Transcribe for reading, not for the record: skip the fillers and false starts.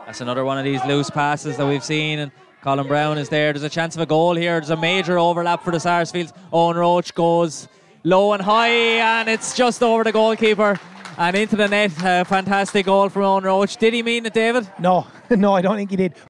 That's another one of these loose passes that we've seen, and Colin Brown is there. There's a chance of a goal here. There's a major overlap for the Sarsfields. Eoin Roche goes low and high, and it's just over the goalkeeper and into the net. Fantastic goal from Eoin Roche. Did he mean it, David? No, no, I don't think he did.